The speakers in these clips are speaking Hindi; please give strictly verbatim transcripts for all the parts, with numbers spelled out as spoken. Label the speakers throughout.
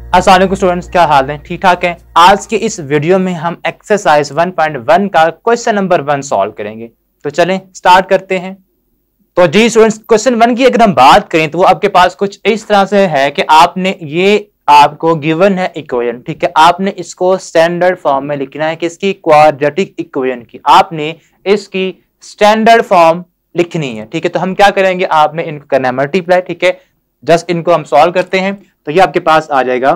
Speaker 1: अस्सलाम वालेकुम स्टूडेंट्स, क्या हाल है? ठीक ठाक हैं। आज के इस वीडियो में हम एक्सरसाइज वन पॉइंट वन का क्वेश्चन नंबर वन सॉल्व करेंगे। तो चलें स्टार्ट करते हैं। तो जी स्टूडेंट्स, क्वेश्चन वन की अगर हम बात करें तो वो आपके पास कुछ इस तरह से है कि आपने ये आपको गिवन है इक्वेशन, ठीक है। आपने इसको स्टैंडर्ड फॉर्म में लिखना है कि इसकी क्वाड्रेटिक इक्वेशन की आपने इसकी स्टैंडर्ड फॉर्म लिखनी है, ठीक है। तो हम क्या करेंगे, आपने इनको करना है मल्टीप्लाई, ठीक है। जस्ट इनको हम सॉल्व करते हैं तो ये आपके पास आ जाएगा,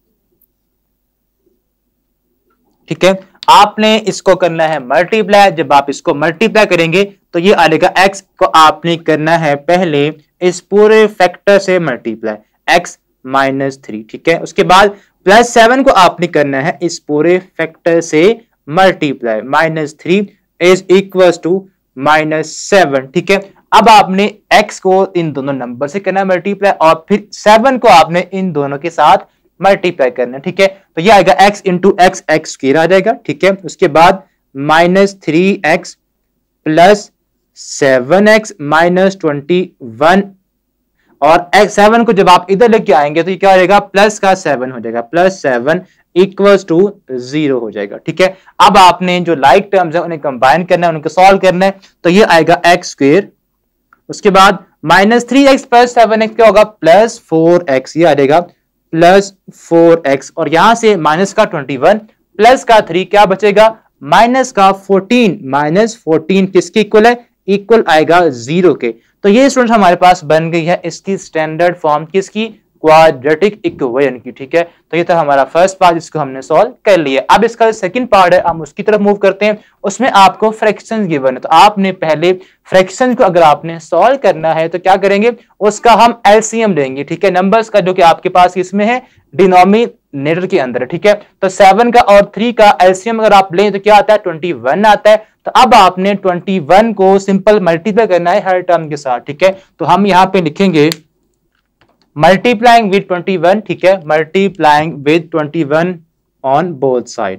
Speaker 1: ठीक है। आपने इसको करना है मल्टीप्लाई। जब आप इसको मल्टीप्लाई करेंगे तो ये आ जाएगा, एक्स को आपने करना है पहले इस पूरे फैक्टर से मल्टीप्लाई, एक्स माइनस थ्री, ठीक है। उसके बाद प्लस सेवन को आपने करना है इस पूरे फैक्टर से multiply, minus three is equal to minus seven, ठीक है। अब आपने x को इन दोनों नंबर से करना है मल्टीप्लाई और फिर सेवन को आपने इन दोनों के साथ मल्टीप्लाई करना है, ठीक है। तो ये आएगा x into x x square आ जाएगा, ठीक है। उसके बाद minus three x plus seven x minus twenty one, और एक्स सेवन को जब आप इधर लेके आएंगे तो ये क्या हो जाएगा, प्लस का सेवन हो जाएगा, plus seven equals to zero हो जाएगा, ठीक है। अब आपने जो लाइक टर्म्स है उन्हें कंबाइन करना है, उनको सॉल्व करना है। तो ये आएगा एक्स स्क्वायर, उसके बाद minus three x plus seven x क्या होगा, प्लस फोर एक्स, ये आ जाएगा प्लस फोर एक्स, और यहां से माइनस का ट्वेंटी वन प्लस का थ्री क्या बचेगा, माइनस का फोर्टीन, माइनस फोर्टीन किसके इक्वल है, इक्वल आएगा जीरो के। तो ये स्टूडेंट हमारे पास बन गई है इसकी स्टैंडर्ड फॉर्म किसकी, क्वाड्रेटिक इक्वेशन की, ठीक है। तो ये था हमारा फर्स्ट पार्ट, जिसको हमने सॉल्व कर लिया। अब इसका सेकंड पार्ट है, हम उसकी तरफ मूव करते हैं। उसमें आपको फ्रैक्शंस गिवन है, तो आपने पहले फ्रैक्शंस को अगर आपने सॉल्व करना है तो क्या करेंगे, उसका हम एलसीएम लेंगे, ठीक है। नंबर्स का जो कि आपके पास इसमें है डिनोमिनेटर के अंदर, ठीक है। तो सेवन का और थ्री का एलसीएम अगर आप लें तो क्या आता है, ट्वेंटी वन आता है। तो अब आपने ट्वेंटी वन को सिंपल मल्टीप्लाई करना है हर टर्म के साथ, ठीक है। तो हम यहां पे लिखेंगे मल्टीप्लाइंग विद ट्वेंटी वन, ठीक है, multiplying with twenty one on both side,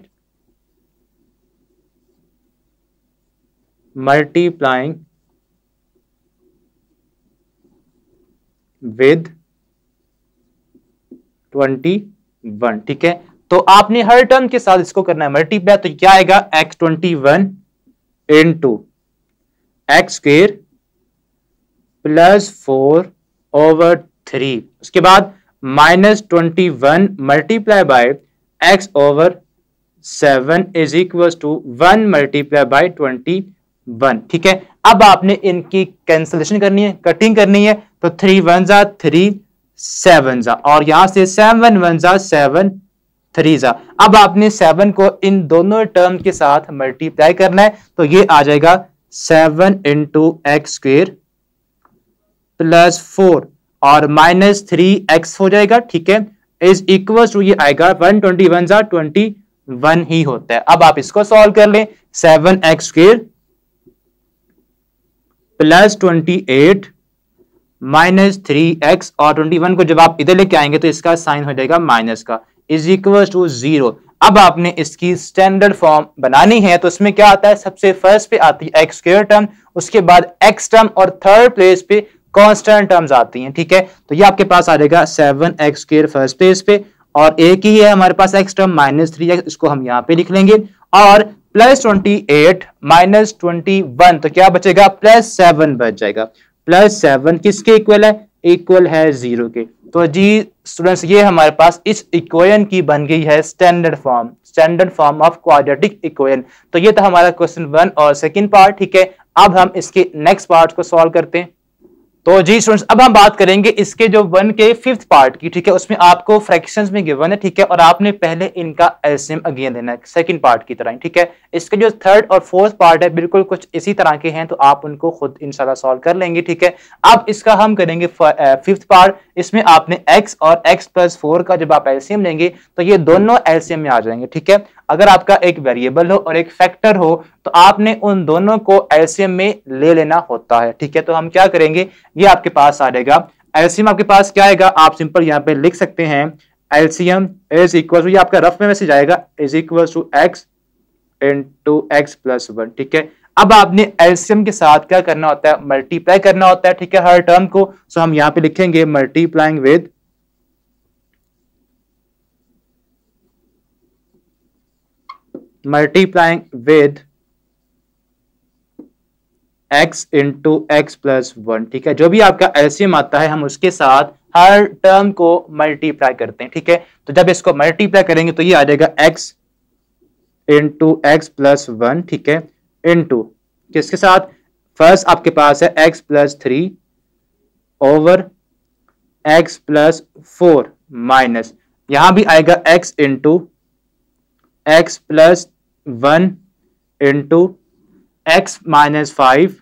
Speaker 1: multiplying with twenty one, ठीक है। तो आपने हर टर्म के साथ इसको करना है मल्टीप्लाई। तो क्या आएगा, x twenty one into x square plus four over three, उसके बाद minus twenty one multiply by x over seven is equal to one multiply by twenty one, ठीक है। अब आपने इनकी कैंसिलेशन करनी है, कटिंग करनी है। तो थ्री वन जा थ्री, सेवन जा, और यहां से सेवन वन जा सेवन, थ्री जा। अब आपने सेवन को इन दोनों टर्म के साथ मल्टीप्लाई करना है। तो ये आ जाएगा seven into x square plus four और माइनस थ्री एक्स हो जाएगा, ठीक है, इज इक्वल टू ये आएगा वन ट्वेंटी वन जा ट्वेंटी वन ही होता है। अब आप इसको सॉल्व कर लें, seven x square plus twenty eight minus three x, और ट्वेंटी वन को जब आप इधर लेके आएंगे तो इसका साइन हो जाएगा माइनस का, इज इक्वल टू जीरो। अब आपने इसकी स्टैंडर्ड फॉर्म बनानी है। तो इसमें क्या आता है, सबसे फर्स्ट पे आती है एक्स स्क्वायर टर्म, उसके बाद एक्स टर्म, और थर्ड प्लेस पे कांस्टेंट टर्म्स आती हैं, ठीक है। तो ये आपके पास आ जाएगा seven x square first page पे, और एक ही है हमारे पास x term minus three x, इसको हम यहाँ पे लिख लेंगे, और plus twenty eight minus twenty one, तो क्या बचेगा, प्लस सेवन बच जाएगा। प्लस सेवन किसके इक्वल है, इक्वल है जीरो के। तो जी स्टूडेंट्स, ये हमारे पास इस इक्वेशन की बन गई है standard form, standard form of quadratic equation. तो ये था हमारा क्वेश्चन वन और सेकंड पार्ट, ठीक है। अब हम इसके नेक्स्ट पार्ट को सॉल्व करते हैं। तो जी स्टूडेंट्स, अब हम बात करेंगे इसके जो वन के फिफ्थ पार्ट की, ठीक है। उसमें आपको फ्रैक्शंस में गिवन है, ठीक है, और आपने पहले इनका एलसीएम अगेन लेना है सेकंड पार्ट की तरह, ठीक है। इसके जो थर्ड और फोर्थ पार्ट है बिल्कुल कुछ इसी तरह के हैं, तो आप उनको खुद इंशाल्लाह सॉल्व कर लेंगे, ठीक है। अब इसका हम करेंगे फिफ्थ पार्ट। इसमें आपने x और x प्लस फोर का जब आप एलसीएम लेंगे तो ये दोनों एलसीएम में आ जाएंगे, ठीक है। अगर आपका एक वेरिएबल हो और एक फैक्टर हो तो आपने उन दोनों को एलसीएम में ले लेना होता है, ठीक है। तो हम क्या करेंगे, ये आपके पास आ जाएगा एलसीएम, आपके पास क्या आएगा, आप सिंपल यहाँ पे लिख सकते हैं एलसीएम इज इक्वल टू, ये आपका रफ में मैसेज आएगा, is equal to x into x plus one, ठीक है। अब आपने एलसीएम के साथ क्या करना होता है, मल्टीप्लाई करना होता है, ठीक है, हर टर्म को। सो हम यहाँ पे लिखेंगे multiplying with multiplying with x into x plus one. ठीक है, जो भी आपका एलसीएम आता है हम उसके साथ हर टर्म को मल्टीप्लाई करते हैं। ठीक है, तो जब इसको मल्टीप्लाई करेंगे तो ये आ जाएगा x into x plus one. ठीक है, इंटू किसके साथ, फर्स्ट आपके पास है x plus three over x plus four minus यहां भी आएगा x into x plus one into x minus five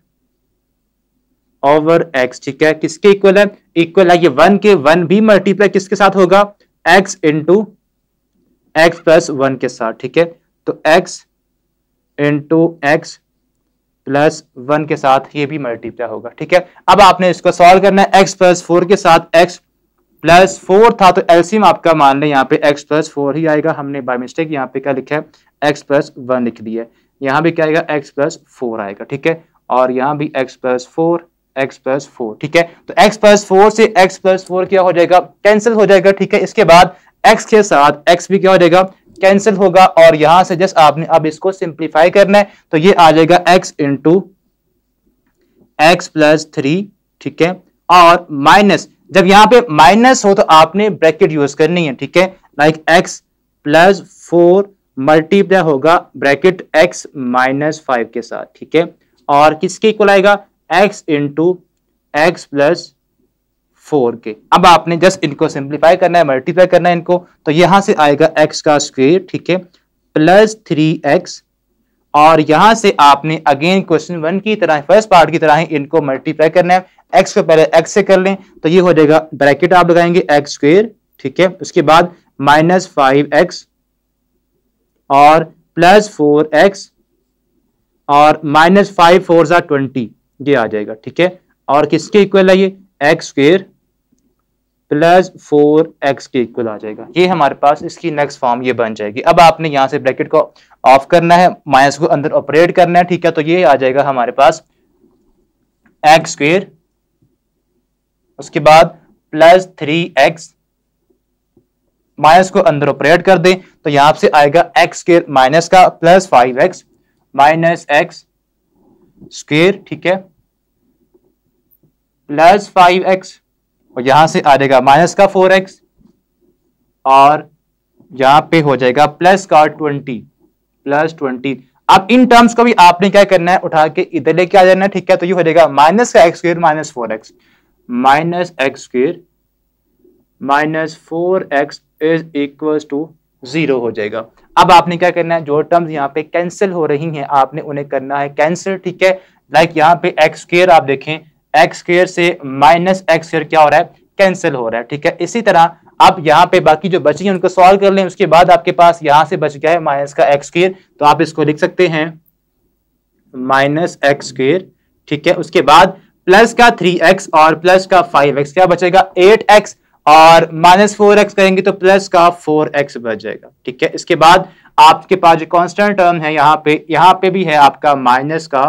Speaker 1: over x। ठीक है, किसके इक्वल है, इक्वल है ये वन के, वन भी मल्टीप्लाई किसके साथ होगा, x into x plus one के साथ। ठीक है, तो x into x plus one के साथ ये भी मल्टीप्लाई होगा। ठीक है, अब आपने इसको सॉल्व करना है, x प्लस फोर के साथ x प्लस फोर था तो एलसीएम आपका मान लें यहाँ पे x प्लस फोर ही आएगा। हमने बाय मिस्टेक यहाँ पे क्या लिखा है, x प्लस वन लिख दिया है, यहाँ भी क्या आएगा x प्लस फोर आएगा। ठीक है, और यहाँ भी x plus four x plus four. ठीक है, तो x प्लस फोर से x प्लस फोर क्या हो जाएगा, कैंसिल हो जाएगा। ठीक है, इसके बाद x के साथ x भी क्या हो जाएगा, कैंसिल होगा, और यहां से जस्ट आपने अब इसको सिंप्लीफाई करना है तो ये आ जाएगा x into x plus three. ठीक है, और माइनस, जब यहां पे माइनस हो तो आपने ब्रैकेट यूज करनी है। ठीक है, like x plus four multiply होगा ब्रैकेट x माइनस फाइव के साथ। ठीक है, और किसके इक्वल आएगा, x into x plus four के। अब आपने जस्ट इनको सिंप्लीफाई करना है, मल्टीप्लाई करना है इनको, तो यहां से आएगा x का स्क्वायर। ठीक है, प्लस थ्री एक्स, और यहां से आपने अगेन क्वेश्चन वन की तरह, फर्स्ट पार्ट की तरह ही इनको मल्टीप्लाई करना है। x को पहले x से कर लें तो ये हो जाएगा, ब्रैकेट आप लगाएंगे एक्स स्क्वायर। ठीक है, उसके बाद माइनस फाइव एक्स और प्लस फोर एक्स और माइनस फाइव फोर जा ट्वेंटी, ये आ जाएगा। ठीक है, और किसके इक्वल है ये, x square plus four x के इक्वल आ जाएगा। ये हमारे पास इसकी नेक्स्ट फॉर्म ये बन जाएगी। अब आपने यहां से ब्रैकेट को ऑफ करना है, माइनस को अंदर ऑपरेट करना है। ठीक है, तो ये आ जाएगा हमारे पास एक्स स्क्वायर, उसके बाद प्लस थ्री एक्स, माइनस को अंदर ऑपरेट कर दें तो यहां से आएगा एक्स स्क्वायर माइनस का plus five x minus x square. ठीक है, प्लस फाइव एक्स, और यहां से आ जाएगा माइनस का फोर एक्स, और यहां पे हो जाएगा प्लस का ट्वेंटी, प्लस ट्वेंटी। अब इन टर्म्स को भी आपने क्या करना है, उठा के इधर लेके आ जाना है। ठीक है, तो ये हो जाएगा माइनस का x square minus four x minus x square minus four x is equal to zero हो जाएगा। अब आपने क्या करना है, जो टर्म्स यहाँ पे कैंसिल हो रही हैं आपने उन्हें करना है कैंसिल। ठीक है, लाइक यहाँ पे एक्स स्क्वायर आप देखें, एक्स स्क्वायर से माइनस एक्स स्क्वायर क्या हो रहा है, कैंसिल हो रहा है। ठीक है, इसी तरह आप यहाँ पे बाकी जो बची हैं उनको सॉल्व कर लें। उसके बाद आपके पास यहां से बच गया है माइनस का एक्स स्क्वायर, तो आप इसको लिख सकते हैं माइनस एक्स स्क्वायर। ठीक है, उसके बाद प्लस का थ्री एक्स और प्लस का फाइव एक्स, क्या बचेगा एट एक्स, और माइनस फोर एक्स करेंगे तो प्लस का फोर एक्स बच जाएगा। ठीक है, इसके बाद आपके पास जो कांस्टेंट टर्म है यहाँ पे, यहाँ पे भी है आपका माइनस का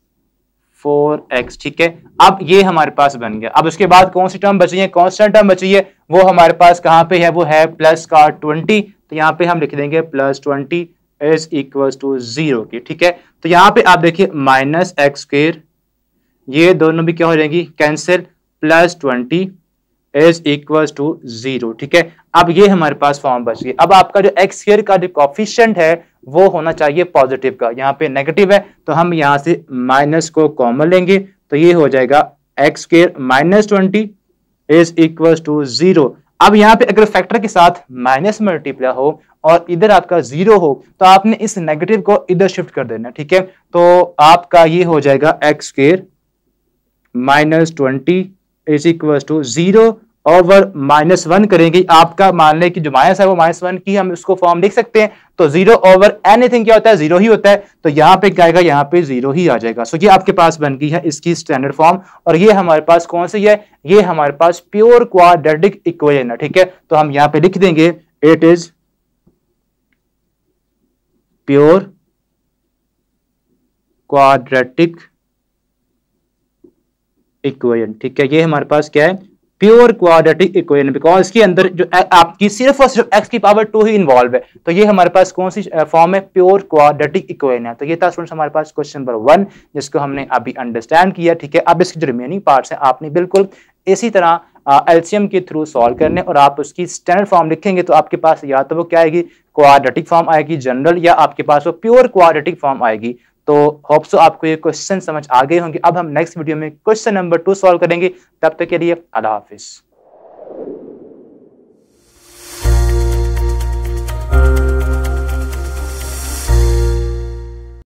Speaker 1: फोर एक्स। ठीक है, अब ये हमारे पास बन गया। अब उसके बाद कौन सी टर्म बची है, कांस्टेंट टर्म बची है, वो हमारे पास कहां पे है, वो है प्लस का ट्वेंटी। तो यहाँ पे हम लिख देंगे plus twenty is equal to zero की। ठीक है, तो यहाँ पे आप देखिए माइनस एक्स स्क्वायर, ये दोनों भी क्या हो जाएंगी, cancel, plus twenty is equal to zero. ठीक है, अब ये हमारे पास फॉर्म बच गई। अब आपका जो एक्स स्क्वायर का जो कोफिशिएंट है वो होना चाहिए पॉजिटिव का, यहाँ पे नेगेटिव है तो हम यहाँ से माइनस को कॉमन लेंगे तो ये हो जाएगा x square minus twenty is equal to zero. अब यहाँ पे अगर फैक्टर के साथ माइनस मल्टीप्लाई हो और इधर आपका जीरो हो तो आपने इस नेगेटिव को इधर शिफ्ट कर देना। ठीक है, तो आपका ये हो जाएगा x square minus twenty is equal to zero over minus one करेंगे। आपका मान लें कि जो माइनस है वो माइनस वन की हम इसको फॉर्म लिख सकते हैं, तो जीरो ओवर एनीथिंग क्या होता है, जीरो ही होता है, तो यहाँ पे क्या आएगा, यहाँ पे जीरो ही आ जाएगा। सो ये आपके पास बन गई है इसकी स्टैंडर्ड फॉर्म, और ये हमारे पास कौन सी है, ये हमारे पास प्योर क्वाड्रेटिक इक्वेशन है। ठीक है, तो हम यहाँ पे लिख देंगे it is pure quadratic equation. ठीक है, ये हमारे पास क्या है, प्योर क्वाड्रेटिक इक्वेशन, बिकॉज इसके अंदर जो आपकी सिर्फ और सिर्फ x की पावर टू ही इन्वॉल्व है। तो ये हमारे पास कौन सी फॉर्म है, प्योर क्वाड्रेटिक इक्वेशन है। तो ये था स्टूडेंट्स हमारे पास क्वेश्चन नंबर वन, जिसको हमने अभी अंडरस्टैंड किया। ठीक है, अब इसके जो रिमेनिंग पार्ट्स हैं आपने बिल्कुल इसी तरह एलसीएम के थ्रू सॉल्व करने, और आप उसकी स्टैंडर्ड फॉर्म लिखेंगे तो आपके पास या तो वो क्या आएगी, क्वाड्रेटिक फॉर्म आएगी जनरल, या आपके पास वो प्योर क्वाड्रेटिक फॉर्म आएगी। तो होप सो आपको ये क्वेश्चन समझ आ गए होंगे। अब हम नेक्स्ट वीडियो में क्वेश्चन नंबर टू सॉल्व करेंगे। तब तक के लिए अल्लाह हाफिज।